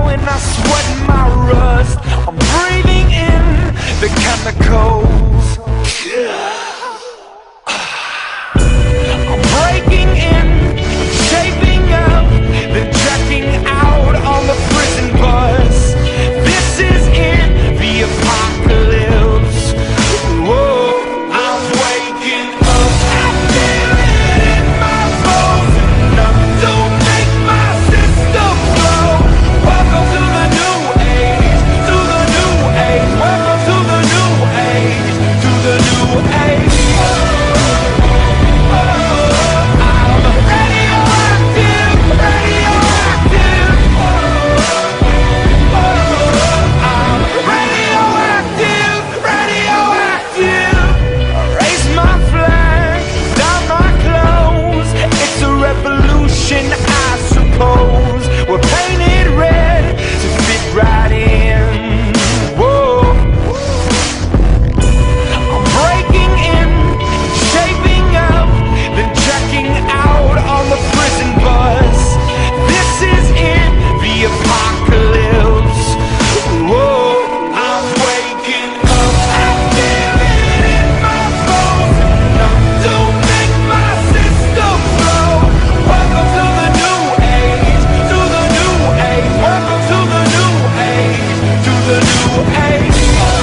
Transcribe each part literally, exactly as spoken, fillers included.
when I sweat my rust. I'm breathing in the chemicals. I'm breaking in, shaping up, then checking out on the prison bus. This is in the apocalypse. Whoa, I'm waking up. I feel it in my bones, enough to make my system blow. Welcome to the new age, to the new age. Welcome to the new age, to the new age. I suppose we're painted red to fit right in. Whoa, I'm breaking in, shaping up, then checking out on the prison bus. This is in the apocalypse. Whoa, I'm waking up. I feel it in my bones, enough to make my system blow. Welcome to the new age, to the new age. Welcome to the new age, to the new age.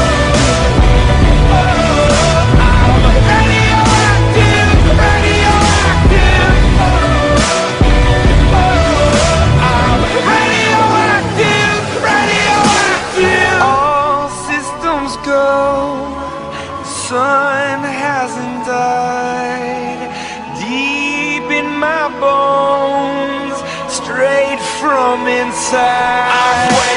I'm radioactive, radioactive. I'm radioactive, radioactive. All systems go, the sun hasn't died. Deep in my bones, straight from inside.